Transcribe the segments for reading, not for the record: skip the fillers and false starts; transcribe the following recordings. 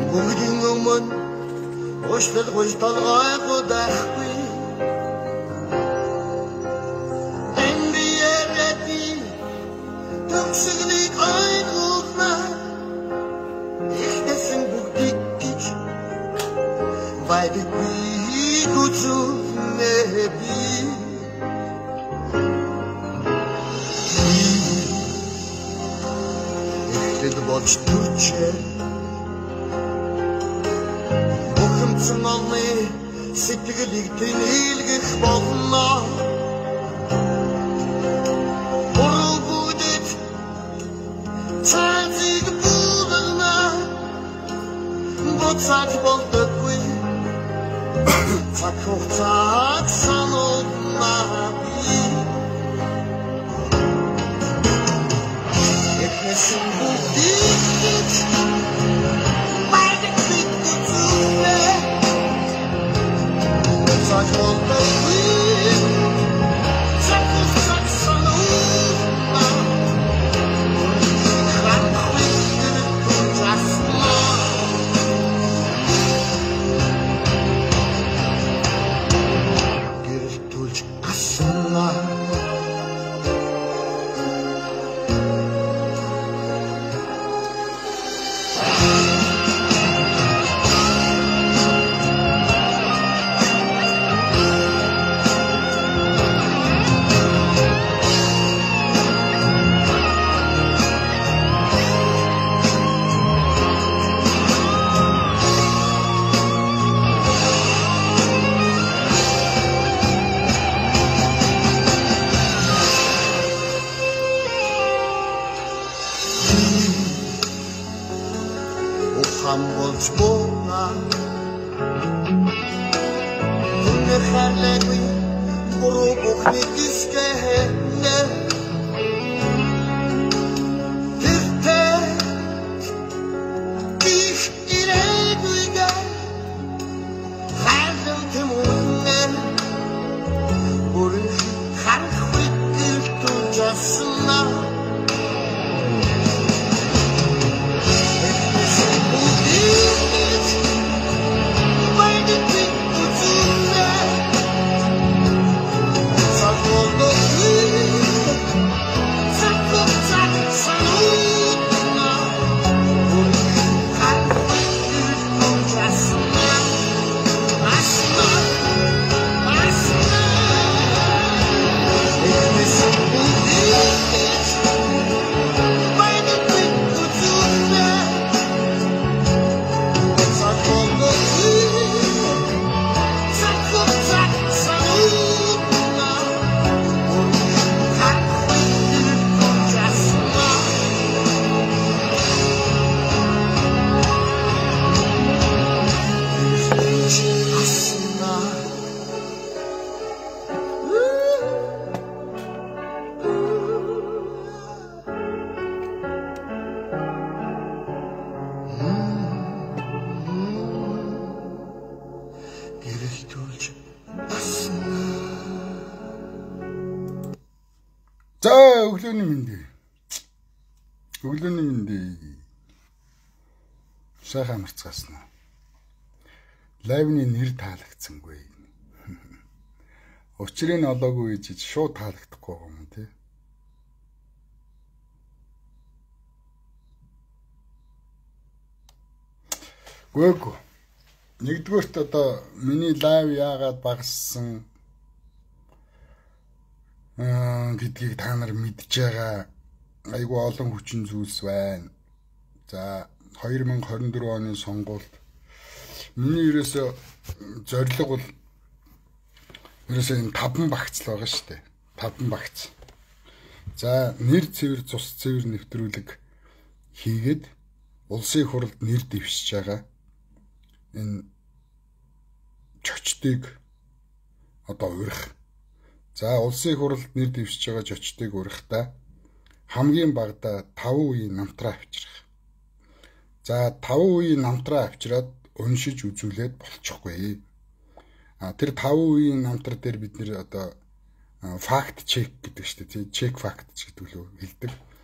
Бүгдийн өмнө уушлал гуйж толгой гудахгүй Эндиэрэти төгсгөлийг ойлгуулна Ихтэйсэн бүгдийг гэж байдаггүй гүцүүлнэ би Эхлээд болж төрчээ Бухимдсан олны сэтгэлийг тэнэлгэх болно Буруу бүгдэд цаазыг буулгана Буцааж болдоггүй Цаг хугацааг сануулна би Эхнэсэн бүгдийг гэж байдаггүй гүцүүлнэ Буцааж болдоггүй Цаг хугацааг сануулна Хранхуй гэрэл жасна Гэрэл түлж асна Ухаан болж бууна Түнэр харлаагүй буруу бүхний гисгэнэ Тэртэй гих ирээдүйгээ Хайлан тэмүүлнэ Бүрэн харахгүй гэртүү жасна За өглөөний мэндэ. Өглөөний мэндэ. Сайхан амарцгаасна. Лайвны нэр таалагдсангүй. Учрыг нь олоогүй гэж шууд таалагдахгүй юм тий. Гүйг. Нэгдүгээрт одоо миний лайв яагаад багассан гэдгийг та нар мэдж байгаа айгүй олон хүчин зүйлс байна. За 2024 оны сонгуульд миний ерөөсө зорилго бол ерөөсө энэ 5 багц л байгаа шүү дээ. 5 багц. За нэр цэвэр цус цэвэр нэвтрүүлэг хийгээд улсын хурлд нэр дэвшиж байгаа энэ чочдыг одоо урих. За улсын хурлд нэр дэвшиж байгаа жочдыг урихтаа хамгийн багадаа 5 үеийн намтраа авчрах. За 5 үеийн намтраа авчраад уншиж үзүүлээд болчихгүй. Тэр 5 үеийн намтар дээр бид нэр одоо факт чек гэдэг шүү дээ. Чек факт гэдэг лөө хэлдэг.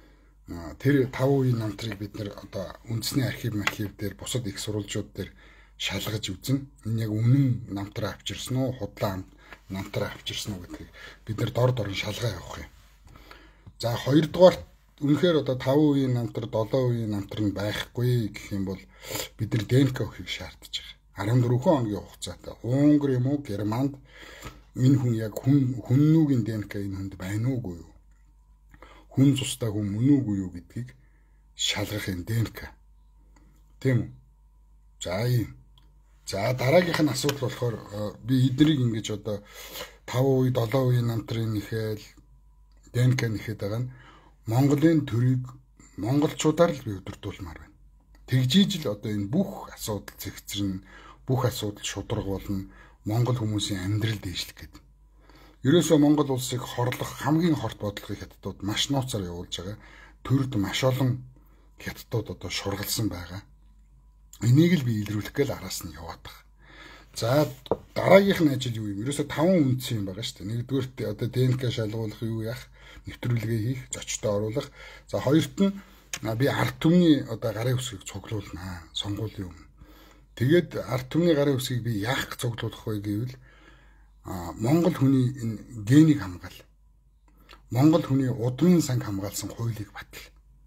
тэр 5 үеийн намтрыг бид нэр одоо үндэсний архив дээр бусад их сурвалжууд дээр шалгаж үзнэ. Энэ яг үнэн намтраа авчирсан уу, худлаа намтраа авчирсан уу гэдгийг бид нэр дор шалгаа явах юм. За хоёрдугаар үнэхээр одоо 5 үеийн намтар, 7 үеийн намтар нь байхгүй гэх юм бол бид нар ДНК өгөхийг шаардж байгаа. 14 хоногийн хугацаатай. Унгар юм уу, Германд энэ хүн яг хүннүүгийн ДНК энэ хүнд байна уугүй юу? Хүн цустай хүн мөн үгүй юу гэдгийг шалгах юм ДНК. Тийм үү? За ийм. За дараагийнх нь асуудал болохоор би эднийг ингэж одоо 5 үе, 7 үеийн намтрын нэхэл ДНК нэхэд байгаа нь Монголын төрийг монголчуудаар л би өдөртүүлмээр байна. Тэгжиж л одоо энэ бүх асуудал зэгцэрнэ, бүх асуудал шудраг болно, монгол хүмүүсийн амьдрал дээшлэх гэдэг. Ерөөсөө Монгол улсыг хорлох хамгийн хорт бодлогын хятадууд маш нууцаар явуулж байгаа. Төрд маш олон хятадууд одоо шургалсан байгаа. Энийг л би илрүүлэх гээл араас нь яваад байгаа. За дараагийнх нь ажил юу юм? Ерөөсөө 5 үндсэн юм байгаа шүү дээ. Нэгдүгээрт одоо ДНК шалгуулах юу яах, нэвтрүүлгээ хийх, зочдоо оруулах. За хоёрт нь би ард түмний одоо гарын үсгийг цуглуулнаа сонгуулийн өмнө. Тэгээд ард түмний гарын үсгийг би яах цуглуулах вэ гэвэл Монгол хүний энэ генийг хамгаал. Монгол хүний удмын санг хамгаалсан хуулийг батал.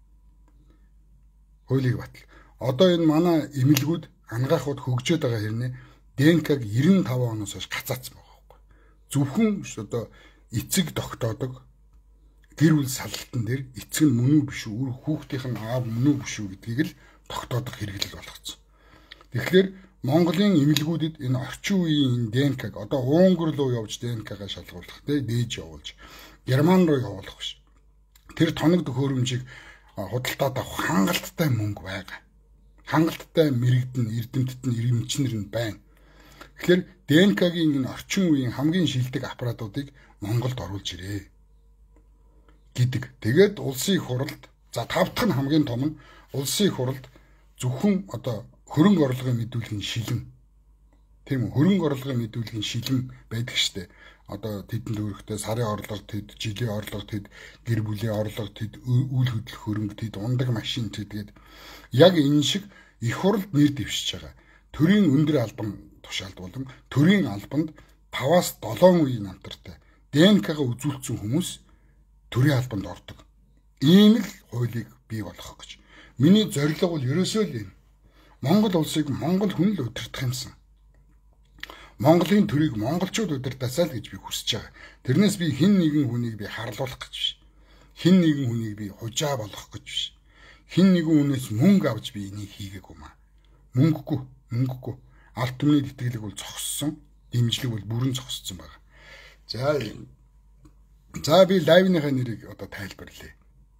Хуулийг батал. Одоо энэ манай эмэлгүүд ангаахууд хөгжөөд байгаа хэрнээ ДНК-г 95 оноос хойш гацаацсан байгаа байхгүй. Зөвхөн одоо эцэг тогтоодог гэр бүл салтан дээр эцэг нь мөн үү биш үү, хүүхдийнх нь аав мөн үү биш үү гэдгийг л тогтоодох хэрэглэл болгоцсон. Тэгэхээр Монголын эмэлгүүдэд энэ орчин үеийн ДНК-г одоо Унгар руу явж ДНК-га шалгуулах те дээж явуулж Герман руу явуулах биш. Тэр тоног төхөөрөмжийг худалдаад авах хангалттай мөнгө байгаа. Хангалттай мэрэгдэн эрдэмтэд нь ирэмчнэр нь байна. Тэгэхээр ДНК-гийн энэ орчин үеийн хамгийн шилдэг аппаратуудыг Монголд оруулж ирээ гэдэг. Тэгээд улсын их хурлд за 5 дахь нь хамгийн том нь улсын их хурлд зөвхөн одоо хөрөнгө орлогын мэдүүлгийн шилэн. Тийм үү? Хөрөнгө орлогын мэдүүлгийн шилэн байдаг штэ. Одоо тэдэнд өрөхтэй сарын орлого тэд, жилийн орлого тэд, гэр бүлийн орлого тэд, үйл хөдлөх хөрөнгө тэд, ундаг машин тэд. Яг энэ шиг их хурлд нэр дэвшиж байгаа. Төрийн өндөр албан тушаалд болон төрийн албанд 5-аас 7 үеийн намтартай ДНК-га үзүүлсэн хүмүүс төрийн албанд ордог. Ийм л хуулийг бий болгох гэж. Миний зорилго бол ерөөсөө л энэ. Монгол улсыг монгол хүн л удирдах юмсан. Монголын төрийг монголчууд удирдаасаа л гэж би хүсэж байгаа. Тэрнээс би хэн нэгэн хүнийг би харлуулах гэж биш. Хэн нэгэн хүнийг би хужаа болгох гэж биш. Хэн нэгэн хүнээс мөнгө авч би энийг хийгээгүй маа. Мөнгөгүй. Алт түмний тэтгэлэг бол зогссон, дэмжлэг бол бүрэн зогссон байна. За би лайвныхаа нэрийг одоо тайлбарлая.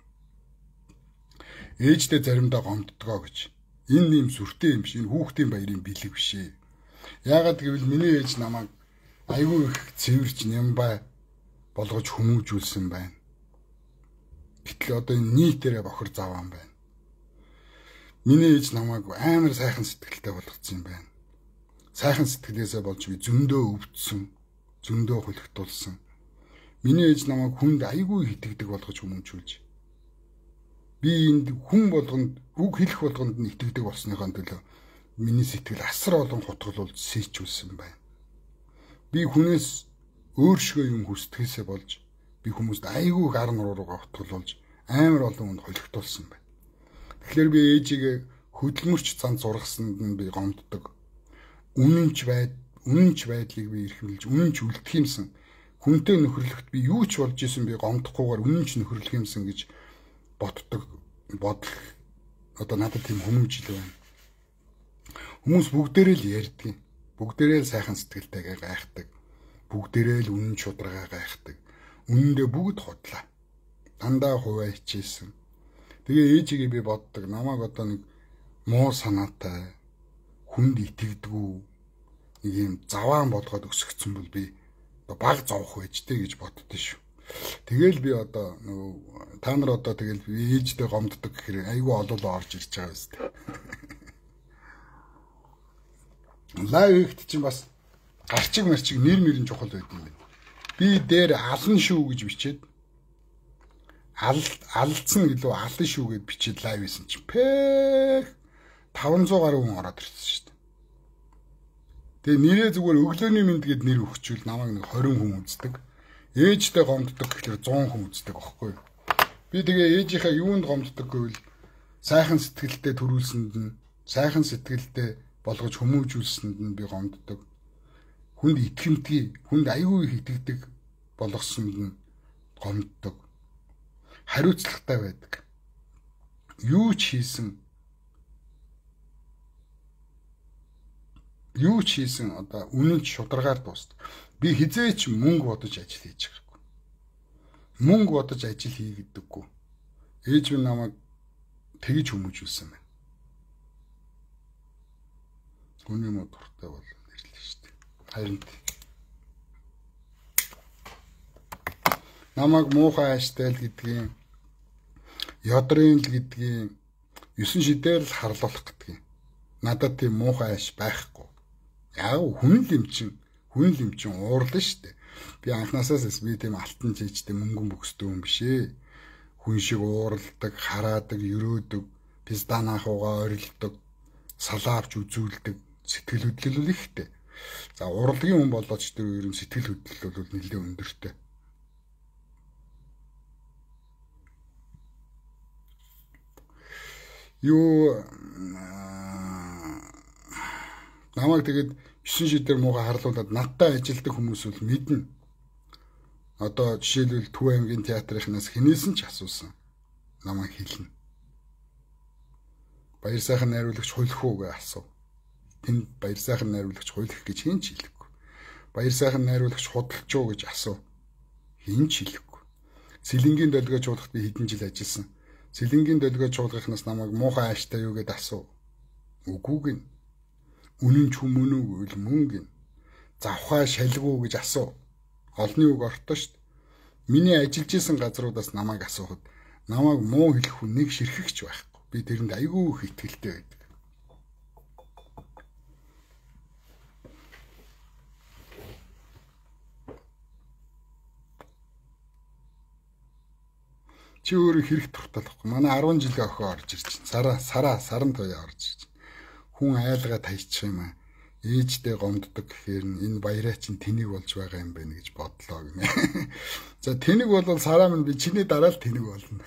Ээждээ заримдаа гомддгоо гэж. Энэ юм сүртэй юм биш. Энэ хүүхдийн баярын бэлэг биш ээ. Яагаад гэвэл миний ээж намайг айгүй их цэвэрч нямбай болгож хүмүүжүүлсэн байна. Гэтэл одоо энэ нийтээрээ бохор заваан байна. Миний ээж намайг амар сайхан сэтгэлтэй болгоцсон юм байна. Сайхан сэтгэлээсээ болж би зөндөө өвдсөн, зөндөө хөлөгтүүлсэн. Миний ээж намайг хүнд айгүй итгэдэг болгож хүмүүжүүлж. Би энд хүн болгонд үг хэлэх болгонд нь итгэдэг болсныхоо төлөө миний сэтгэл асар олон хутгалуулж сийчүүлсэн байна. Би хүнээс өөршгөө юм хүсдэхээсээ болж би хүмүүст айгүй гар нуруугаа хутгалуулж амар олон хүнд холигтуулсан байна. Тэгэхээр би ээжигээ хөдөлмөрч цанд зургасанд нь би гомддог. Үнэнч байдлыг би эрхэмлж, үнэнч үлдэх юмсан. Хүнтэй нөхөрлөхт би юу ч болж исэн би гомдохгүйгээр үнэнч нөхөрлөх юмсан гэж боддог. Бодол одоо надад тийм хүмүүжил байна. Хүмүүс бүгдээрээ л ярьдаг. Бүгдээрээ л сайхан сэтгэлтэйгээ гайхдаг. Бүгдээрээ л үнэн шударгаа гайхдаг. Үнэндээ бүгд худлаа. Дандаа хуваа хичээсэн. Тэгээ ээжигээ би боддог. Намайг одоо нэг муу санаатай, хүнд итгэдэггүй нэг юм заваан болгоод өсгцэн бол би баг зовх байжтэй гэж боддоо шүү. Тэгэл би одоо нөгөө та нар одоо тэгэл би ээждээ гомддог гэхээр айгүй олоолоо орж ирж байгаа юм шүү. Лайвт чинь бас гарчиг марчиг нэр мөрийн чухал байд юм байна. Би дээр алан шүү гэж бичээд алдсан гэлөө алан шүү гэд бичээд лайв хийсэн чинь пэх 500 гаруй хүн ороод ирсэн шүү дээ. Тэгээ нэрээ зүгээр өглөөний мэд гэд нэр өгчүүл намайг нэг 20 хүн үздэг. Ээжтэй гомддог гэхэлэр 100 хүн үздэг аахгүй. Би тэгээ ээжийнхаа юунд гомддог гэвэл сайхан сэтгэлдээ төрүүлсэнд нь, сайхан сэтгэлдээ болгож хүмүүжүүлсэнд нь би гомддог. Хүнд итгэмтгий, хүнд аюу их итгэдэг болгосонд нь гомддог. Хариуцлагатай байдаг. Юу ч хийсэн одоо үнэн шударгаар дуусна. Би хизээч мөнгө бодож ажил хийж байгаагүй. Мөнгө бодож ажил хийгдэггүй. Ээж минь намайг тэгж хүмүүжүүлсэн байна. Хүний мод дуртай бол нэрлээ шүү дээ. Харин намайг муухай ааштай л гэдгийг, ёдрын л гэдгийг, 9 шидээр л харлуулах гэдгийг. Надад тийм муухай ааш байхгүй. Яг хүн л юм чин уурлаа шүү дээ. Би анхнаасаас би тийм алтан жижигтэй мөнгөн бөхстэй хүн биш ээ. Хүн шиг уурладаг, хараадаг, өрөөдөг, пизданаахуугаа орилдог, салаавч үзүүлдэг, сэтгэл хөдлөл бол ихтэй. За урлагийн хүн болоод ч тэр ер нь сэтгэл хөдлөл бол нэлээд өндөртэй. Намайг тэгээд 9 шидээр муугаа харлуулад надтай ажилдаг хүмүүс бол мэднэ. Одоо жишээлбэл Төв аймгийн театрынхнаас хинээсэн ч асуусан. Намайг хэлнэ. Баяр сайхан найруулагч хуйлах уу гэж асуу. Тэнд баяр сайхан найруулагч хуйлах гэж хэн ч хэлэхгүй. Баяр сайхан найруулагч худалч уу гэж асуу. Хэн ч хэлэхгүй. Сэлэнгийн долгио чуулгад би хэдэн жил ажилласан. Сэлэнгийн долгио чуулгахнаас намайг муухай ааштай юу гэд асуу. Үгүй гин. Үнэн ч хүмүүн үү гэвэл мөн гин. Завхаа шалгуу гэж асуу. Олны үг ортой шүү дээ. Миний ажиллаж исэн газруудаас намайг асуухад намайг муу хэлэх хүн нэг ширхэгч байхгүй. Би тэрэнд айгүй их итгэлтэй байдаг. Чи өөрөө хэрэг турталахгүй. Манай 10 жилийн охин орж ирж байна. Саран тоёо орж ирж байна. Хүн айлгаа таячих юм аа. Ээжтэй гомддог гэхээр энэ баяраа чинь тэнэг болж байгаа юм байна гэж бодлоо гинэ. За тэнэг бол сараа минь би чиний дараа л тэнэг болно.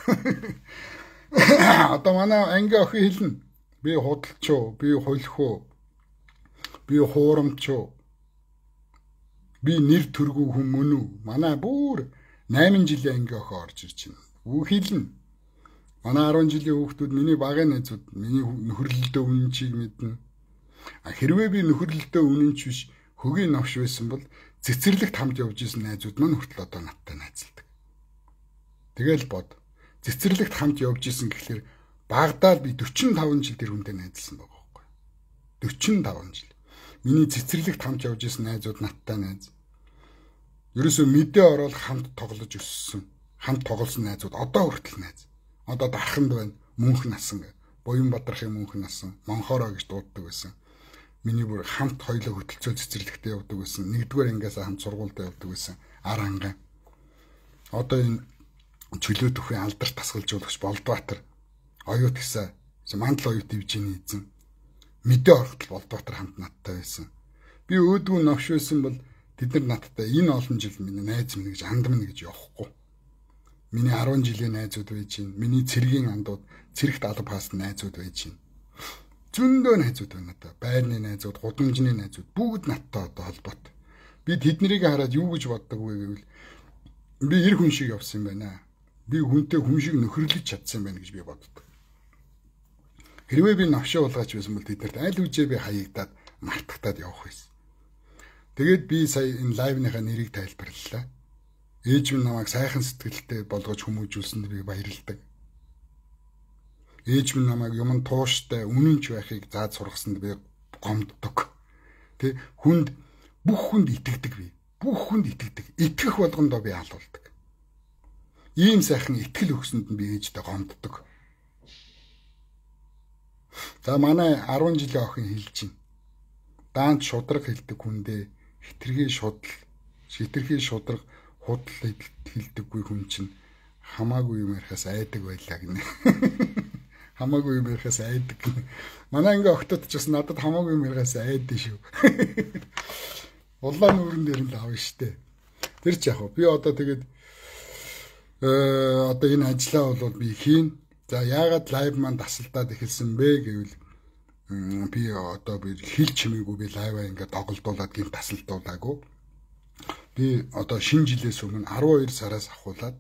Одоо манай анги охин хэлнэ. Би худалч уу, би хуйлах уу, би хуурамч уу, би нэр төргүй хүн мөн үү? Манай бүр 8 жилийн анги охин орж ирж байна. Үг хэлнэ. Манай 10 жилийн хүүхдүүд миний багын найзууд миний нөхөрлөлтөө үнэнчийг мэднэ. Хэрвээ би нөхөрлөлтөө үнэнч биш хөгийн новш байсан бол цэцэрлэгт хамт явж исэн найзууд маань хүртэл одоо надтай найзалдаг. Тэгэл бод. Цэцэрлэгт хамт явж исэн гэхлээр Багдад би 45 жил тэр хүнтэй найзалсан байгаа байхгүй. 45 жил. Миний цэцэрлэгт хамт явж исэн найзууд надтай найз. Ерөөсөө мэдээ ороод хамт тоглож өссөн. Хамт тоглосон найзууд одоо хүртэл найз. Одоо дарханд байна. Мөнх насан гэ. Буян Бадрахын мөнх насан. Монхороо гэж дууддаг байсан. Миний бүр хамт хоёлоо хөтөлцөө цэцэрлэгтээ явдаг байсан. Нэгдүгээр ангиас хамт сургуультай явдаг байсан. Ар ангаа. Одоо энэ чөлөө төхөө алдарт тасгалжуулагч Болдбаатар оюут гисэн мандал оюут дивжины эзэн мэдээ орохтол Болдбаатар хамт надтай байсан. Би өөдгөө новш байсан бол тэд нар надтай энэ олон жил миний найз минь гэж анд минь гэж явахгүй. Миний 10 жилийн найзууд байж гин. Миний цэргийн андууд, цэрэгт алба хаас найзууд байж гин. Зөндөө найзууд байна надаа. Байрны найзууд, гудамжны найзууд бүгд надтай одоо холбоотой. Би тэднийг хараад юу гэж боддог вэ гэвэл би эр хүн шиг явсан юм байна. Би хүнтэй хүн шиг нөхөрлөж чадсан юм байна гэж би боддог. Хэрвээ би навшаа уулгаач байсан бол тэднэрт аль үжээ би хаягдаад мартагтаад явах байсан. Тэгээд би сая энэ лайвныхаа нэрийг тайлбарлалаа. Ээж минь намайг сайхан сэтгэлтэй болгож хүмүүжүүлсэнд би баярлалдаг. Ээж минь намайг юм тууштай, үнэнч байхыг зааж сургасанд би гомддог. Тэ хүнд бүх хүнд итгэдэг би. Бүх хүнд итгэдэг. Итгэх болгондоо би алуулдаг. Ийм сайхан итгэл өгсөнд нь би ээжтэй гомддог. За манай 10 жилийн охин хэлж байна. Даанч шудраг хэлдэг хүндээ хитрхи шудраг худал хэлдэггүй хүн чинь хамаагүй юм ярихаас айдаг байлаа гинэ. Хамаагүй юм ярихаас айдаг гинэ. Манай ингээ октод ч бас надад хамаагүй юм ярихаас айдэн шүү. Улаан нүүрэн дээр л авна штэ. Тэр ч яг би одоо тэгээд одоо энэ ажлаа бол би хийн. За яагаад лайв маань тасалдаад эхэлсэн бэ гэвэл би одоо би хил чимээгүй би лайваа ингээ тоглолдуулаад гин тасалдуулаагүй. Би одоо шинэ жилээс өмнө 12 сараас ахуулаад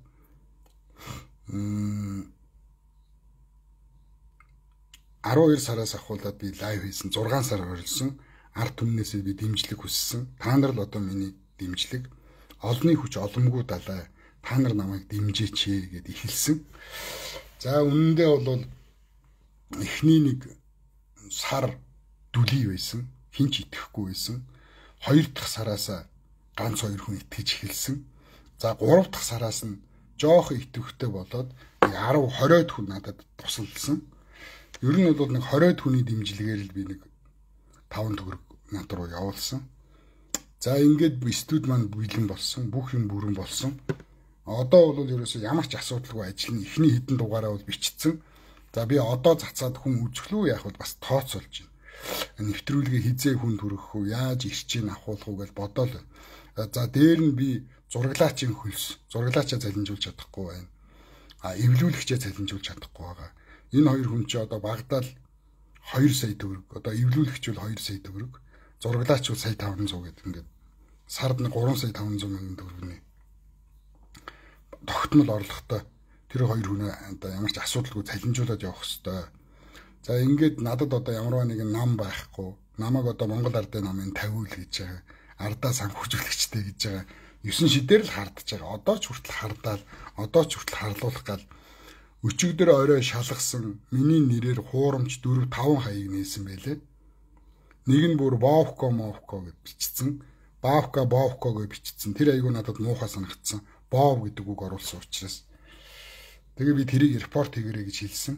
12 сараас ахуулаад би лайв хийсэн. 6 сар орилсон. Ард түмнээсээ би дэмжлэг хүссэн. Та нар л одоо миний дэмжлэг. Олонний хүч оломгүй далай. Та нар намайг дэмжээч гэд ихэлсэн. За үнэндээ бол эхний нэг сар дүлий байсан. Хинч итгэхгүй байсан. 2 дахь сараас ганц 2 хүн итгэж эхэлсэн. За 3 дахь сараас нь жоох итгэвчтэй болоод 10-20 хүн надад тусалсан. Ер нь бол нэг 20 хүний дэмжлэгээр л би нэг 5 төгрөг над руу явуулсан. За ингээд студ маань бэлэн болсон, бүх юм бүрэн болсон. Одоо бол ерөөсөө ямар ч асуудалгүй ажил нь эхний хэдэн дугаараа бол бичсэн. За би одоо цацаад хүн үзэхлүү яах вэ бас тооцоолж байна. Нэвтрүүлгээ хизээ хүн төрөх үү, яаж ирчийн авахуулах уу гэж бодоол. За дээр нь би зураглаачийн хөлс, зураглаачаа залинжуулж чадахгүй байна. Эвлүүлэгчээ залинжуулж чадахгүй байгаа. Энэ хоёр хүн чи одоо багадаа 2 сая төгрөг. Одоо эвлүүлэгч бол 2 сая төгрөг. Зураглаач бол сая 500 гэдэг ингээд сард нэг 3 сая 500 мянган төгрөгний тогтмол орлоготой тэр хоёр хүн одоо ямар ч асуудалгүй цалинжуулаад явах хэвээр. За ингээд надад одоо ямарваа нэгэн нам байхгүй. Намайг одоо Монгол ардын намын тавиул гэж байгаа. Ардаа санхүүжүүлэгчтэй гэж байгаа. 9 шидээр л хардж байгаа. Одоо ч хүртэл хардаал, одоо ч хүртэл харлуулах гал өчигдөр орой шалгасан миний нэрээр хуурамч 4-5 хаяг нээсэн байлээ. Нэг нь бүр Бовко гэж бичсэн. Бовко гэж бичсэн. Тэр айгуу надад муухай санагдсан. Бов гэдэг үг оруулсан учраас. Тэгээ би тэрийг репорт хийгэрэй гэж хэлсэн.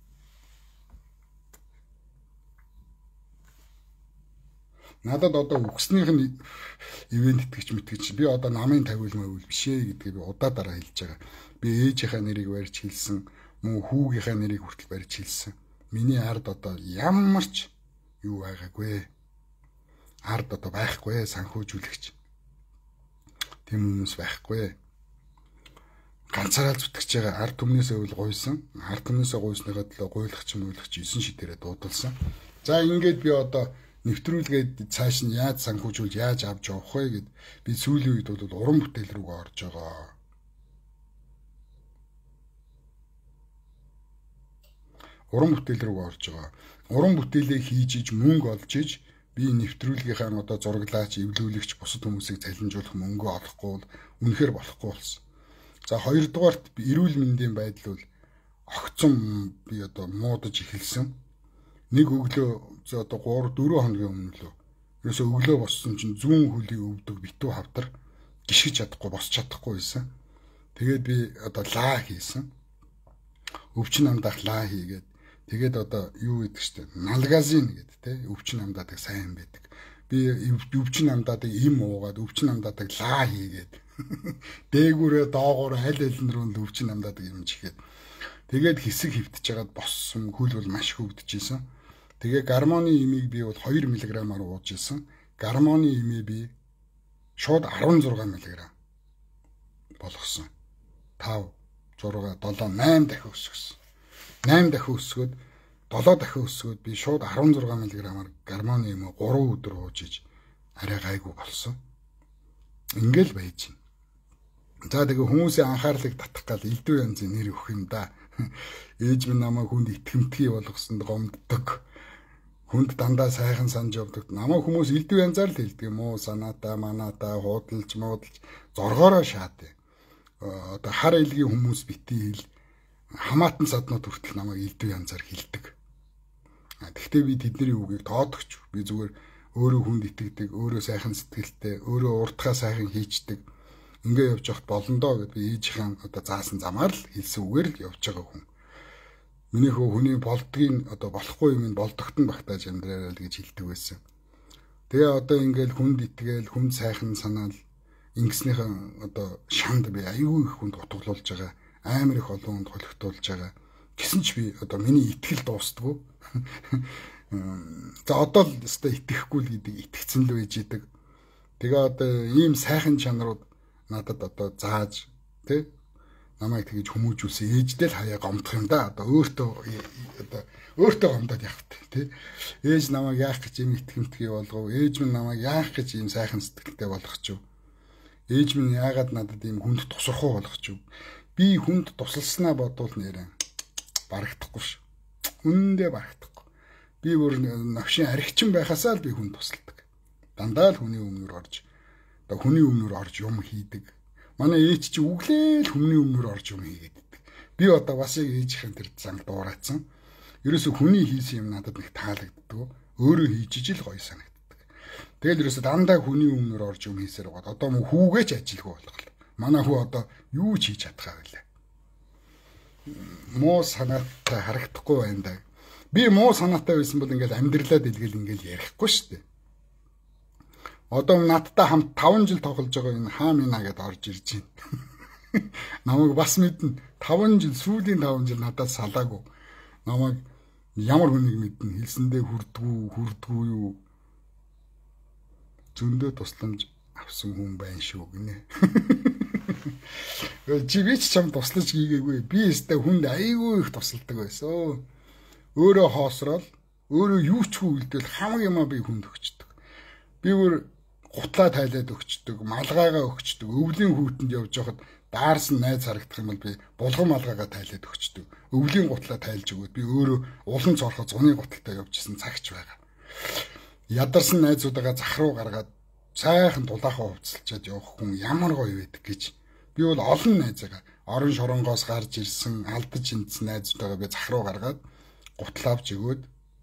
Надад одоо үгснийх нь ивент итгэж би одоо намын тавиул мавил биш ээ гэдгийг би удаа дараа хэлж байгаа. Би ээжийнхаа нэрийг барьж хэлсэн, мөн хүүгийнхаа нэрийг хүртэл барьж хэлсэн. Миний ард одоо ямар ч юу байгаагүй. Ард одоо байхгүй санхүүжүүлэгч. Тэм хүмүүс байхгүй. Ганцаараа зүтгэж байгаа ард түмнээсээ үл гуйсан. Ард түмнээсээ гуйсныхаа төлөө гуйлахч 9 шидээрээ дуудалсан. За ингээд би одоо нэвтрүүлгээд цааш нь яаж санхүүжүүлж яаж авч явах вэ гэд би сүүлийн үед бол уран бүтээл рүү орж байгаа. Уран бүтээл рүү орж байгаа. Уран бүтээлээ хийж иж мөнгө олж иж би нэвтрүүлгийнхаа одоо зураглаач, эвлүүлэгч бусад хүмүүсийг цалинжуулах мөнгө олохгүй бол үнэхээр болохгүй болсон. За хоёрдугаарт эрүүл мэндийн байдал бол огцом би одоо муудаж эхэлсэн. Нэг өглөө одоо 3-4 хоногийн өмнө лөө. Ерөөсөө өглөө боссон чинь зүүн хөлийг өвдөг битүү хавдар гიშгэж чадахгүй, босч чадахгүй байсан. Тэгээд би одоо лаа хийсэн. Өвчин амдаах лаа хийгээд тэгээд одоо юу гэдэг чинь налгазин гэдэг те өвчин амдаадаг сайн байдаг. Би өвчин амдаадаг им уугаад өвчин амдаадаг лаа хийгээд дээгүүрээ доогоор аль руу өвчин амдаадаг юм чихээд тэгээд хэсэг хөвтөж жагаад боссон хөл бол маш хөвдөжсэн. Тэгээ гормоны имийг би бол 2 мг-аар ууж исэн. Гормоны имээ би шууд 16 мг болгосон. 5 6 7 8 дахин өсгсөн. 8 дахин өсгөөд 7 дахин өсгөөд би шууд 16 мг-аар гормоны имээ 3 өдөр ууж иж арай гайгүй болсон. Ингээл байж байна. За тэгээ хүмүүсийн анхаарлыг татах гал элдв янзын нэр өгөх юм да. Ээж минь намайг хүнд итгэмтгий болгосонд гомддог. Хүнд дандаа сайхан санаж явдаг. Намайг хүмүүс элдв янзаар л хэлдэг юм уу? Санаатаа, манаатаа, хуудалж, муудалж зоргоороо шаад. Одоо хар элгийн хүмүүс битий хэл хамаатан саднууд хүртэл намайг элдв янзаар хэлдэг. Гэхдээ би тэдний үгийг тоодогч. Би зүгээр өөрөө хүнд итгэдэг, өөрөө сайхан сэтгэлтэй, өөрөө уртхаа сайхан хийчдэг. Ингээ явж явах болондоо гэд би ээжийнхэн одоо заасан замаар л хэлсэн үгээр л явж байгаа хүн. Миний хүний болдгийн одоо болохгүй юм болдогт нь багтааж амьдраарай л гэж хэлдэг байсан. Тэгээ одоо ингээл хүнд итгээл, хүнд сайхан санаал ингэснийхэн одоо шанд би аюу их хүнд утгалуулж байгаа. амар их олон хүнд холигдуулж байгаа. Гэсэн ч би одоо миний итгэл дуустдаггүй. За одоо л өстой итгэхгүй л гэдэг итгэцэн л байж идэг. Тэгээ одоо ийм сайхан чанарууд надад одоо зааж тий намайг тэгж хүмүүжүүлсэн ээждээ л хаяа гомдох юм да. Одоо өөртөө гомдоод явах тий. Ээж намайг яах гэж ийм итгэмтгий болгов? Ээж минь намайг яах гэж ийм сайхан сэтгэлтэй болгох ч юу? Ээж минь яагаад надад ийм хүнд тусрахуу болгох ч юу? Би хүнд тусалснаа бодвол нэрээ барагдахгүй ш. Үнэндээ барагдахгүй. Би бүр навшин аригчин байхасаа л би хүнд тусалдаг. Дандаа л хүний өмнөр орж юм хийдэг. Манай ээж чи үглээл хүний өмнөр орж юм хийгээд идэг. Би одоо бас яг ээжийнхэн тэр занг дуурайцсан. Ерөөсө хүний хийсэн юм надад нэг таалагддаг. Өөрөө хийж ижил гоё санагддаг. Тэгэл ерөөсө дандаа хүний өмнөр орж юм хийсээр байгаа. Одоо мөн хүүгээ ч ажилгүй болох. Манай хүү одоо юу ч хийж чадхаа байлаа. Муу санаатай харагдахгүй байна да. Би муу санаатай байсан бол ингээл амьдралаа дэлгэл ингээл ярихгүй шүү дээ. Одоо надтай хамт 5 жил тоглож байгаа энэ хаамина гэдээ орж ирж байна. Намайг бас мэднэ. 5 жил сүүлийн 5 жил надад салаагүй. Намайг ямар хүнийг мэднэ хэлсэндээ хүрдгүү юу. Зөндөө тусламж авсан хүн байна шүү гинэ. Чи би ч чам туслаж хийгээгүй. Би өстэй хүнд айгүй их тусалдаг байсан. Өөрөө хоосрол, өөрөө юу ч үйлдэл хамаг юмаа би хүнд өгчдөг. Би бүр гутлаа тайлаад өгчдөг, малгайгаа өгчдөг, өвлийн хүүтэнд явж байхад даарсан найз харагдах юм бол би булган малгайгаа тайлаад өгчдөг. Өвлийн гутлаа тайлж өгөөд би өөрөө улан цорхоо зуны гуталтай явж исэн цагч байгаа. Ядарсан найзуудаа зах руу гаргаад сайхан дулаахаа хувцалчаад явах хүн ямар гоё байдаг гэж би бол олон найзгаа орон шоронгоос гарч ирсэн алдаж эндсэн найзуудаа би зах руу гаргаад гутал авч өгөөд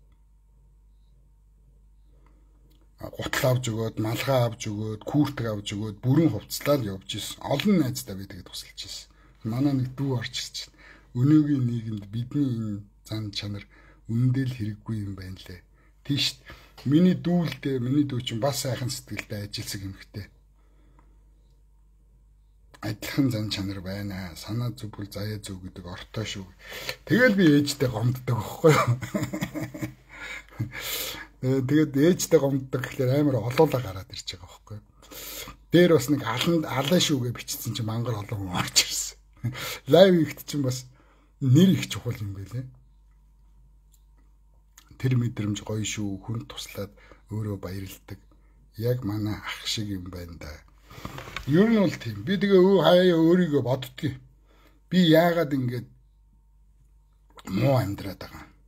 малгай авч өгөөд күүртэг авч өгөөд бүрэн хувцлаад явж исэн. Олон найздаа би тэгээд тусалж исэн. Манай нэг дүү орч ирж байна. Өнөөгийн нийгэмд бидний энэ зан чанар үнэндээ л хэрэггүй юм байна лээ. Тийш миний дүү чинь бас сайхан сэтгэлтэй ажилсаг эмэгтэй. Адилхан зан чанар байна. Санаа зүв бол заяа зүв гэдэг ортой шүү. Тэгэл би ээжтэй гомддог байхгүй юу? Тэгээд ээжтэй гомддог гэхээр амар олоолаа гараад ирж байгаа байхгүй юу? Дээр бас нэг алан шүүгээ бичсэн чинь мангар олон хүн орж ирсэн. Лайв ихт чинь бас нэр их чухал юм байлээ. Тэр мэдрэмж гоё шүү. Хүн туслаад өөрөө баярлдаг. Яг манай ах шиг юм байна да. Ер нь бол тийм. Би тэгээ хаяа өөрийгөө боддгийг. Би яагаад ингэж муу амьдраад байгаа юм.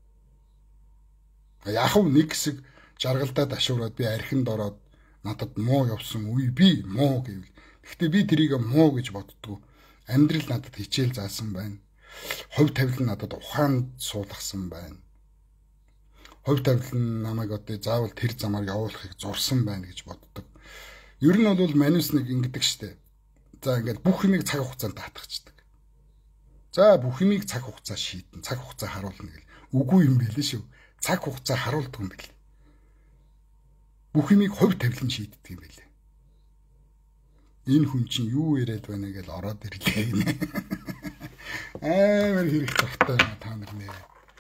Яг нэг хэсэг жаргалдаа дашуураад би архинд ороод надад муу явсан үе би муу гэвэл. Гэхдээ би тэрийг муу гэж боддгоо. Амьдрал надад хичээл заасан байна. Хувь тавилан надад ухаанд суулгасан байна. Хувь тавилан намайг одоо заавал тэр замаар явуулахыг зурсан байна гэж боддог. Ер нь бол манус нэг ингэдэг штэ. За ингээд бүх юмыг цаг хугацаанд таатгачдаг. За бүх юмыг цаг хугацаа шийдэн, цаг хугацаа харуулна гэл. Үгүй юм билээ шүү. Цаг хугацаа харуулдаг юм бэл. Бүх юмыг хувь тавилан шийддэг юм билээ. Энэ хүн чинь юу яриад байна гэж ороод ирлээ гинэ. Амар хэрэг тохтой та нар нэ.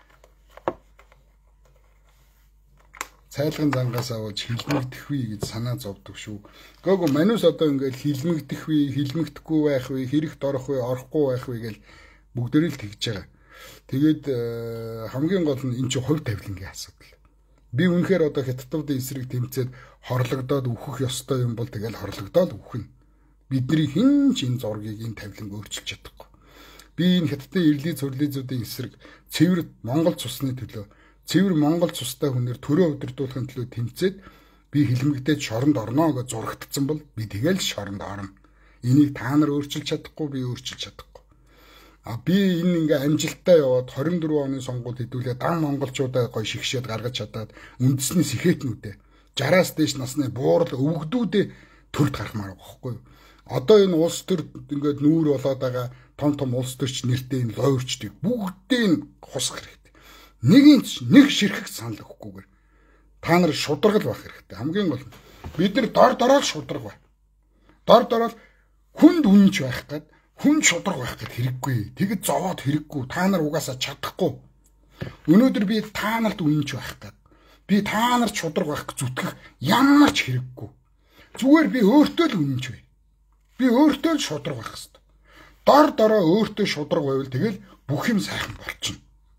Цайлган зангаас авч хилмигдэхгүй гэж санаа зовдөг шүү. Гэгөө манус одоо ингээд хилмигдэх вэ, хилмигдэхгүй байх вэ, хэрэгт орох вэ, орохгүй байх вэ гэж бүгдээрээ л тэгж байгаа. Тэгээд хамгийн гол нь энэ чинь хувь тавилангийн асуудал. Би үнэхээр одоо хятадуудын эсрэг тэмцээд хорлогдоод үхэх ёстой юм бол тэгэл хорлогдоод үхнэ. Бидний хэн ч энэ зургийг энэ тавиланг өөрчилж чадахгүй. Би энэ хятадын эрлийн цөрлизүүдийн эсрэг цэвэр Монгол цусны төлөө цэвэр Монгол цустай хүнээр төрөө удирдуулахын төлөө тэмцээд би хилмигдээд шоронд орно гэж зурагдсан бол би тэгэл шоронд орно. Энийг та нар өөрчилж чадахгүй, би өөрчилж чадахгүй. Би энэ ингээ амжилттай яваад 24 оны сонгуульд хэдүүлээ дан монголчуудаа гоё шигшээд гаргаж чадаад үндэсний сэхэтнүүдээ 60-аас дээш насны буурал өвгдүүдээ төрд гарахмаар байхгүй юу? Одоо энэ улс төр ингээд нүүр болоод байгаа том улс төрч нэртэй энэ лойрчдыг бүгдийг хусах хэрэгтэй. Нэг ширхэг санал өгөхгүйгээр та нар шударгал байх хэрэгтэй. Хамгийн гол нь бид нар дор дороо шударга бай. Дор дороо хүнд үнэнч байх гээд хүн шудраг байх гэд хэрэггүй. Тэгэд зовоод хэрэггүй. Та нар угаасаа чадахгүй. Өнөөдөр би та нарт үнэнч байх гэд. Би та нарт шудраг байх гэж зүтгэх ямар ч хэрэггүй. Зүгээр би өөртөө л үнэнч бай. Би өөртөө л шудраг байх хэвээр. Дор дороо өөртөө шудраг байвал тэгэл бүх юм сайхан болчихно.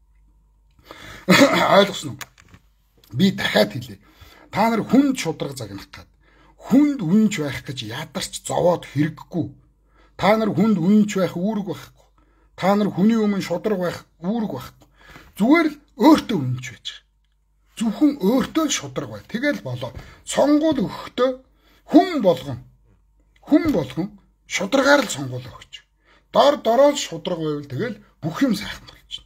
Ойлгосноо? Би дахиад хэлье. Та нар хүнд шудраг загнах гад. Хүнд үнэнч байх гэж ядарч зовоод хэрэггүй. Та нар хүнд үнэнч байх үүрэг байхгүй. Та нар хүний өмнө шудраг байх үүрэг байхгүй. Зүгээр л өөртөө үнэнч байж. Зөвхөн өөртөө шудраг бай. Тэгэл болоо. Сонгуул өгөхдөө хүн болгон шударгаар л сонгуул өгч. Дор дороо шудраг байвал тэгэл бүх юм сайхан болчихно.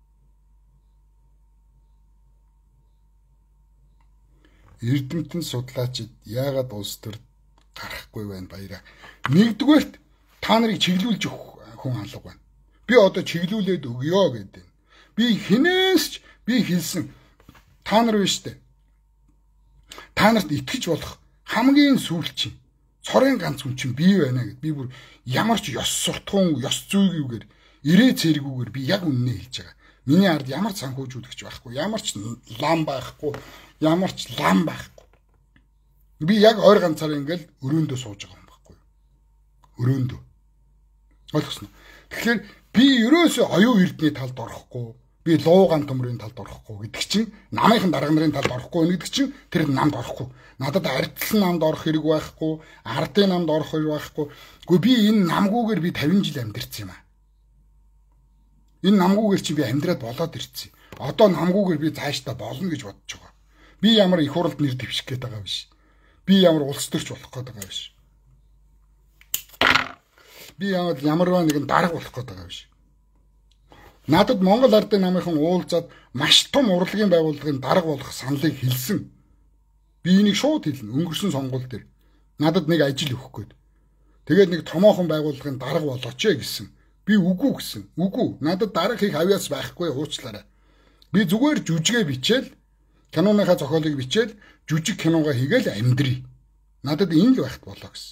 Эрдэмтэн судлаачид яагаад улс төр гарахгүй байна баяраа. Нэгдүгээрт та нарыг чиглүүлж өгөх хүн алга байна. Би одоо чиглүүлээд өгье гэдэг. Би хинээс ч би хэлсэн та нар биш үү? Та нарт итгэж болох хамгийн сүүлчийн цорын ганц хүн чинь би байна гэд. Би бүр ямар ч ёс суртахуун, ёс зүйгүйгээр ирээ цэргүүгээр би яг үннээ хэлж байгаа. Миний ард ямар ч санхүүжүүлэгч байхгүй, ямар ч лам байхгүй, ямар ч лам байхгүй. Би яг ойр ганцаар ингээл өрөөндөө сууж байгаа юм байхгүй юу? Өрөөндөө. Ойлгосноо. Тэгэхээр би ерөөсөө оюун эрдний талд орохгүй, би луугаан төмрийн талд орохгүй гэдэг чинь намынхан дарга нарын талд орохгүй гэдэг чинь тэр намд орохгүй. Надад ардсан намд орох хэрэг байхгүй, ардын намд орох хэрэг байхгүй. Гэхдээ би энэ намгүйгээр би 50 жил амьдэрсэн юм аа. Энэ намгүйгээр чи би амьдраад болоод ирсэн. Одоо намгүйгээр би цаашдаа болно гэж бодож байгаа. Би ямар их хурлд нэр дэвших гээд байгаа биш. Би ямар улс төрч болох гээд байгаа биш. Би ямарваа нэгэн дарга болох гээд байгаа биш. Надад Монгол ардын намынхан уулзаад маш том урлагийн байгууллагын дарга болох саналыг хэлсэн. Би энийг шууд хэлнэ. Өнгөрсөн сонгуул дээр надад нэг ажил өгөх гээд. Тэгээд нэг томоохон байгууллагын дарга болооч гэсэн. Би үгүй гэсэн. Үгүй. Надад дарга хийх авьяас байхгүй уучлаарай. Би зүгээр жүжигээ бичээл, киноныхаа зохиолыг бичээл, жүжиг киногоо хийгээл амьдрий. Надад энэ л байхт болоо гэсэн.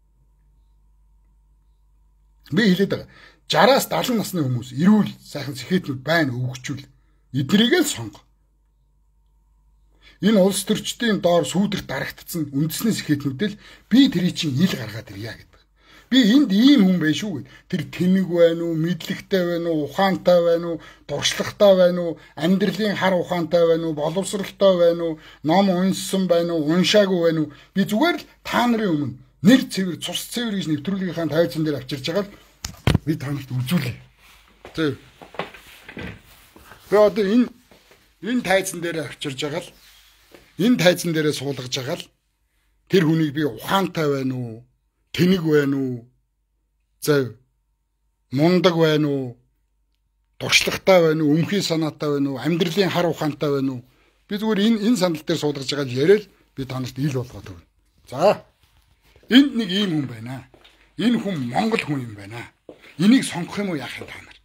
Би хэлээд байгаа. 60-аас 70 насны хүмүүс эрүүл сайхан сэхэтнүүд байна өвгчүүл. Эднэрийг л сонго. Энэ улс төрчдийн доор сүүдэрт дарагдсан үндэсний сэхэтнүүдэл би тэрий чинь ил гаргаад ирья гэдэг. Би энд ийм хүн байх шүү гэд. Тэр тэнэг байна уу, мэдлэгтэй байна уу, ухаантай байна уу, дуршлагтай байна уу, амьдралын хар ухаантай байна уу, боловсралтай байна уу, ном уншсан байна уу, уншаагүй байна уу. Би зүгээр л та нарын өмнө нэр цэвэр, цус цэвэр гэж нэвтрүүлгийнхаа тайзан дээр авчирж байгаа л би танарт үзүүлье. Тэг. Би одоо энэ тайзан дээр авчирж байгаа л энэ тайзан дээрээ суулгаж байгаа л тэр хүнийг би ухаантай байна уу, тэнэг байна уу, зав мундаг байна уу, туршлагатай байна уу, өмхий санаатай байна уу, амьдралын хар ухаантай байна уу. Би зүгээр энэ сандал дээр суулгаж байгаа л яриад би танарт ил болгоод өгнө. За. Энд нэг ийм хүн байна. Энэ хүн Монгол хүн юм байна. Энийг сонгох юм уу яах юм та нар?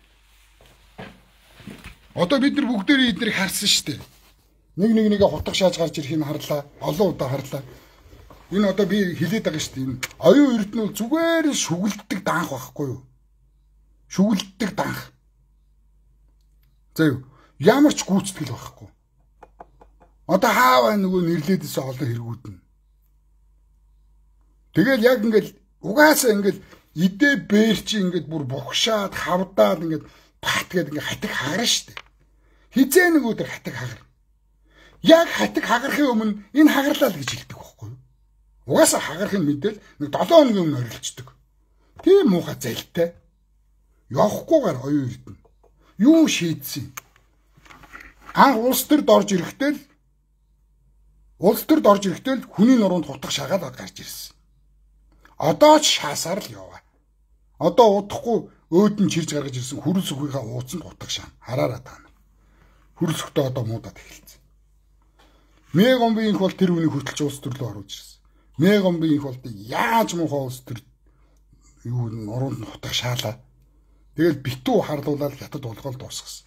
Одоо бид нар бүгдээрээ эднийг харсан шүү дээ. Нэгээ хотох шааж гарч ирэхийг харлаа. Олон удаа харлаа. Энэ одоо би хэлээд байгаа шүү дээ. Энэ оюун эрдэнэ зүгээр шүглдэг данх байхгүй юу? Шүглдэг данх. За юу? Ямар ч гүйцэтгэл байхгүй. Одоо хааваа нөгөө нэрлээдээс олон хэрэгүүднэ. Тэгэл яг ингээл угаасаа ингээл идэ бэрчи ингээд бүр бухшаад хавдаад ингээд бат гээд ингээд хатиг хагарна штэ. Хизээ нэг өдөр хатиг хагар. Яг хатиг хагарахын өмнө энэ хагарлаа л гэж хэлдэг байхгүй юу? Угаасаа хагарахын мэдээл нэг 7 хоногийн өмнө орилцдог. Тийм муухай залтай. Явахгүйгээр оюун эрдэнэ. Юу шийдсэн? Анх улс төрд орж ирэхдээ л хүний нуруунд хутах шагаал гарч ирсэн. Одоо ч шаасаар л яваа. Одоо удахгүй өөдөн чирж гаргаж ирсэн хүрэл сүхийнхаа ууцанд хутах шаан. Хараараа та нар. Хүрэл сүхтээ одоо муудаад эхэлсэн. Мегомбинх бол тэр үнийг хөтлж улс төрлөө оруулж ирсэн. Мегомбинх бол яаж муухай улс төр юу нуруунд нь хутах шаалаа. Тэгэл битүү харлуулаад хятад болгоол дуусгасан.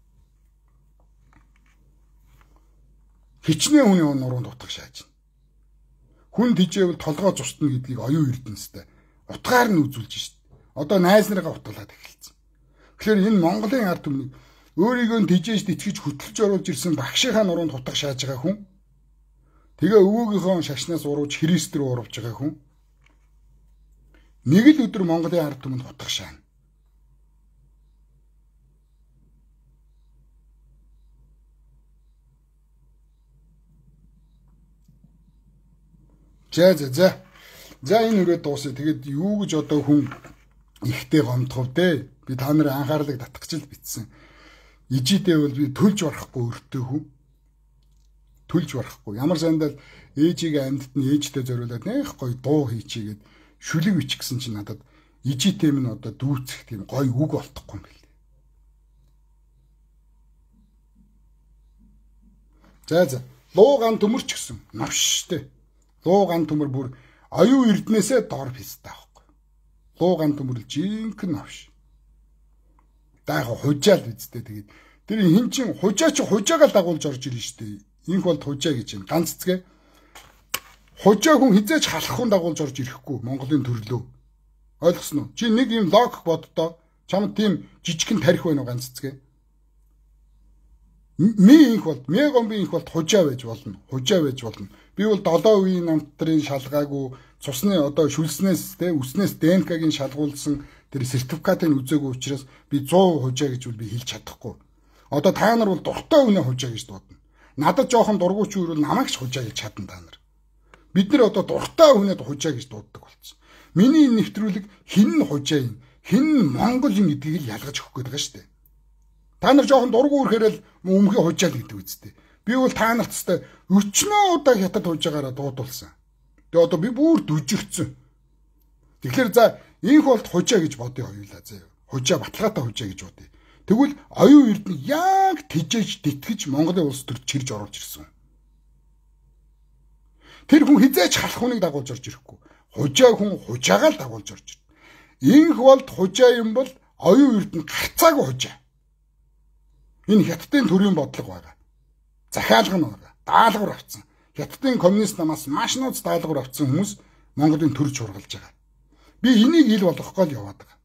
Хичнээн хүний нуруунд хутах шааж. Хүн тийжээвэл толгой зустна гэдгийг оюун эрдэнэстэй утгаар нь үзүүлж шít. одоо найз нарыгаа утуулаад эхэлсэн. Тэгэхээр энэ Монголын ард түмнийг өөрийгөө тэжээж тэтгэж хөтлөж оруулж ирсэн багшийнхаа нуруунд хутга шааж байгаа хүн. Тэгээ өвөөгийнхөө шашнаас урууж Христ рүү оруулж байгаа хүн. Нэг л өдөр Монголын ард түмэнд хутга шаана. За энэ үрээ дуусах. Тэгээд юу гэж одоо хүн ихтэй гомдхов дээ. Би та нарын анхаарлыг татах гэж л битсэн. Ижидээ бол би төлж барахгүй өртөө хүн. Төлж барахгүй. Ямар сандал ээжигээ амьдд нь ээжтэй зориулаад нэх гоё дуу хийчигээд шүлэг бич гэсэн чинь надад ижидээ минь одоо дүүцэх тийм гоё үг болтохгүй юм бэл. За лууган төмөрч гсэн. Навштэй. Лууган төмөр бүр оюу эрднээсээ дор пистаа байхгүй. Лууган төмөр жинхэнэ навш. Даага хужаал үсттэй тэгээд тэр хин чин хужаа чи хужаагаа дагуулж орж ирнэ штэ. Инх бол хужаа гэж юм. Ганц цэцгээ. Хужаа хүн хизээч халах хүн дагуулж орж ирэхгүй Монголын төрлөө. Ойлгосноо? Чи нэг юм логик боддоо. Чамд тийм жижигхэн тарих байна уу ганц цэцгээ? Ми инх бол мегомби инх бол хужаа байж болно. Хужаа байж болно. Би бол 7 үеийн намтрын шалгаагүй цусны одоо шүлснээс те үснээс ДНК-гийн шалгуулсан тэр сертификатыг үзээгүй учраас би 100% хужаа гэж би хэлж чадахгүй. Одоо та нар бол дуртай үнэ хужаа гэж дуудана. Надад жоохон дургуйч үрэл намайг ч хужаа гэж чадна та нар. Бид нар одоо дуртай үнэд хужаа гэж дууддаг болсон. Миний энэ нэвтрүүлэг хин нь хужаа юм, хин нь Монгол юм гэдгийг л ялгаж өгөх гээд байгаа шүү дээ. Та нар жоохон дургуй үрхээр л өмхөө хужаа гэдэг үстэй. Би бол та нарт тест өчнөө удаа хятад хужаагаараа дуудулсан. Тэгээ одоо би бүр дүжигцэн. Тэгэхээр за инх болт хужаа гэж бодъё хоёулаа заяа. Хужаа баталгаатай хужаа гэж бодъё. Тэгвэл оюун эрдэнэ яг тэжээж тэтгэж Монголын улс төрч чирж оруулж ирсэн. Тэр хүн хизээч халах хүнийг дагуулж орж ирэхгүй. Хужаа хүн хужаагаа л дагуулж орж ирнэ. Инх болт хужаа юм бол оюун эрдэнэ гарцаагүй хужаа. Энэ хятадын төрийн бодлого байгаа. Захиалга нь байгаа. Даалгавар авсан. Хятадын коммунист намаас маш нууц даалгавар авсан хүмүүс Монголын төрж хургалж байгаа. Би энийг ил болгохгүй л яваад байгаа.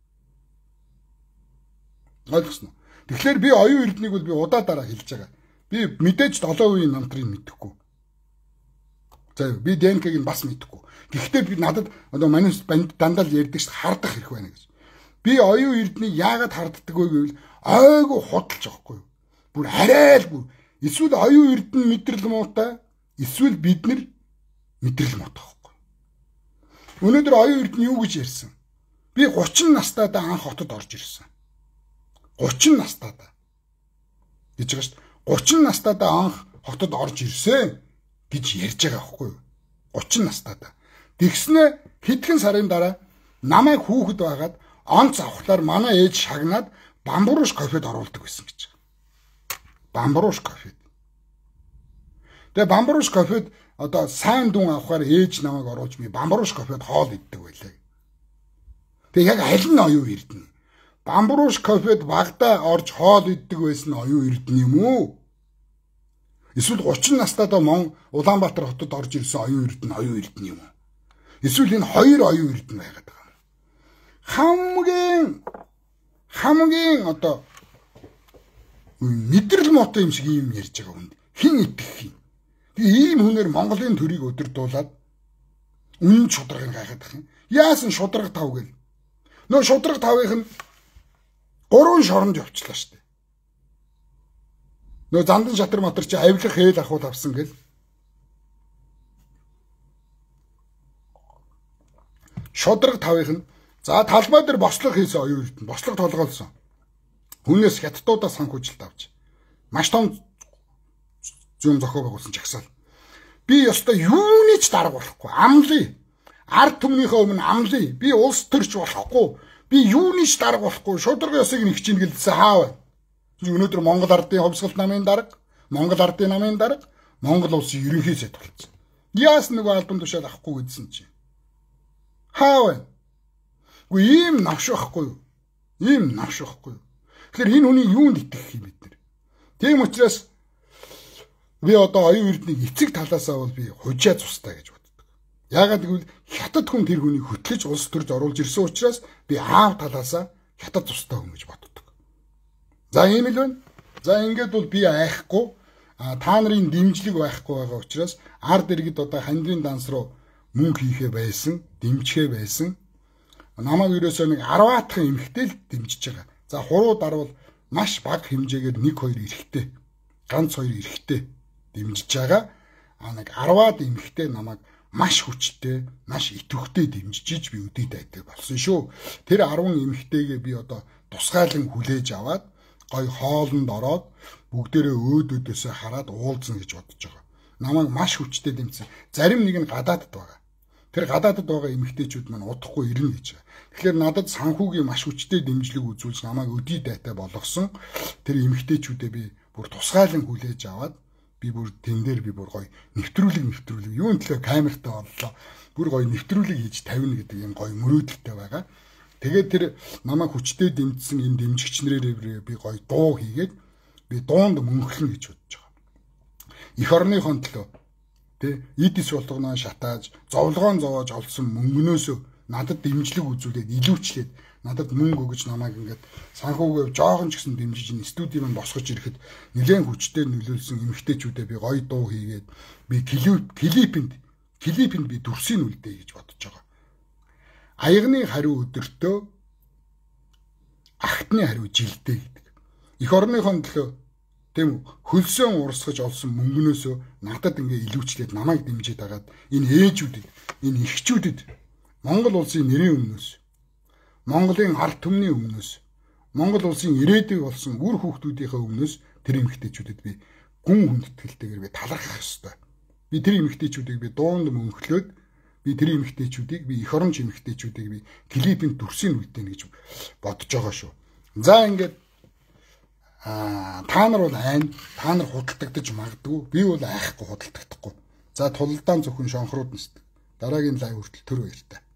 Ойлгосноо. Тэгэхээр би оюун эрднийг бол би удаа дараа хэлж байгаа. Би мэдээж 7 үеийн намтрыг мэдэхгүй. За би ДНК-г нь бас мэдэхгүй. Гэхдээ би надад одоо манайс дандаа л ярьдаг ш хардах хэрэг байна гэж. Би оюун эрднийг яагаад харддаг вэ гэвэл ойгоо худалж байгаа хгүй юу. Бүр арай л бүр эсвэл оюун эрдэнэ мэдрэл муутай, эсвэл бид нар мэдрэл муутай байхгүй. Өнөөдөр оюун эрдэнэ юу гэж ярьсан? Би 30 настайдаа анх хотод орж ирсэн. 30 настайдаа. Гэж байгаа шүү дээ. 30 настайдаа анх хотод орж ирсэн гэж ярьж байгаа байхгүй юу? 30 настайдаа. Тэгснэ хэдхэн сарын дараа намайг хүүхэд байгаад онц авахлаар манай ээж шагнаад бамбууш кофед оруулдаг байсан гэж. Бамбууш кофед. Тэгээ бамбууш кофед одоо сайн дүн авахаар ээж намайг оруулж би бамбууш кофед хоол иддэг байлаа. Тэгээ яг аль нь оюун эрдэнэ? Бамбууш кофед багада орж хоол иддэг байсан оюун эрдэнэ юм уу? Эсвэл 30 настайдаа Улаанбаатар хотод орж ирсэн оюун эрдэнэ юм уу? Эсвэл энэ хоёр оюун эрдэнэ байгаад байгаа юм. Хамгийн одоо мэдрэл муутай юм шиг юм ярьж байгаа хүнд хэн итгэх юм? Тэгээ ийм хүнээр Монголын төрийг өдөрдуулаад үнэн шударгыг гайхаад юм. Яасан шударга тав гэл. Нөө шударга тавынх нь 3 шоронд явчлаа штэ. Нөө Зандан шатар мотор чи авилах хээл ахуул авсан гэл. Шударга тавынх нь за талбай дээр бослог хийсэн оюун эрдэнэ. Бослог толгоолсон. Хүнээс хятадуудаас санхүүжилт авч. Маш том зүүн зохио байгуулсан жагсаал. Би ёстой юуны ч дарга болохгүй. Амлая. Ард түмнийхээ өмнө амлая. Би улс төрч болохгүй. Би юуны ч дарга болохгүй. Шударга ёсыг нэг чинь гэлдсэн хаав. Өнөөдөр Монгол ардын хувьсгалт намын дарга, Монгол ардын намын дарга, Монгол улсын ерөнхий сайд болсон. Яас нөгөө албан тушаал авахгүй гэдсэн чинь. Хаав. Гү ийм навш байхгүй юу? Ийм навш байхгүй юу? Тэгэхээр энэ хүний юунд итгэх юм бид нар? Тийм учраас би одоо оюун эрднийг эцэг талаасаа бол би хужаа цустай гэж боддог. Яагаад гэвэл хятад хүн тэр хүнийг хөтлөж улс төрж оруулж ирсэн учраас би аав талаасаа хятад тустай хүн гэж боддог. За ийм л байна. За ингээд бол би айхгүй та нарын дэмжлэг байхгүй байгаа учраас ард иргэд одоо хандрын данс руу мөнгө хийхээ байсан, дэмжихээ байсан. Намайг ерөөсөө нэг 10 атхан эмэгтэй л дэмжиж байгаа. За хуруу дарвал маш бага хэмжээгээр 1-2 эрэхтэй, ганц 2 эрэхтэй дэмжиж байгаа. Нэг 10-аад эмэгтэй намайг маш хүчтэй, маш идэвхтэй дэмжиж би өдий дайдаг болсон шүү. Тэр 10 эмэгтэйгээ би одоо тусгайлан хүлээж аваад гой хоолнд ороод бүгдээрээ өөдөөдөөсөө хараад уулзна гэж бодож байгаа. Намайг маш хүчтэй дэмжсэн. Зарим нэг нь гадаадд байгаа. Тэр гадаадд байгаа эмэгтэйчүүд маань удахгүй ирнэ гэж байгаа. Тэгэхээр надад санхүүгийн маш хүчтэй дэмжлэг үзүүлж намайг өдий дайтай болгосон. Тэр эмэгтэйчүүдээ би бүр тусгайлан хүлээж аваад би бүр тэн дээр би бүр гоё нэвтрүүлэг юун төлөө камертай боллоо. Бүр гоё нэвтрүүлэг хийж тавина гэдэг юм гоё мөрөөдөлтэй байгаа. Тэгээд тэр намайг хүчтэй дэмжсэн энэ дэмжигч нарээр би гоё дуу хийгээд би дуунд мөнхлөн гэж бодож байгаа. Эх орныхон төлөө тэ эдис болгоно шатааж, зовлогоон зовоож олсон мөнгнөөсөө надад дэмжлэг үзүүлээд илүүчлээд надад мөнгө өгөж намайг ингээд санхүүгээ жоохон ч гэсэн дэмжиж ин студид маань босгож ирэхэд нэлээд хүчтэй нөлөөлсөн эмэгтэйчүүдэд би гоё дуу хийгээд би клипэнд би дүрсийн үлдээ гэж бодож байгаа. Аягны хариу өдөртөө ахтны хариу жилдээ гэдэг. Эх орныхон төлөө тийм хөлсөөн урсгаж олсон мөнгнөөсөө надад ингээ илүүчлээд намайг дэмжиж хагаад энэ ээжүүдэд, энэ эхчүүдэд Монгол улсын нэрийн өмнөөс, Монголын ард түмний өмнөөс, Монгол улсын ирээдүйг болсон үр хүүхдүүдийнхээ өмнөөс тэр эмэгтэйчүүдэд би гүн хүндэтгэлтэйгээр би талархах ёстой. Би тэр эмэгтэйчүүдийг би дуунд мөнхлөөд би тэр эмэгтэйчүүдийг би эх оронч эмэгтэйчүүдийг би клипэнд дүрсийн үлдээнэ гэж бодож байгаа шүү. За ингээд та нар бол айн, та нар худалдагдаж магадгүй. Би бол айхгүй худалдагдахгүй. За тулалдаан зөвхөн шонхрууд нэстэг. Дараагийн лайв хүртэл төр баяртай.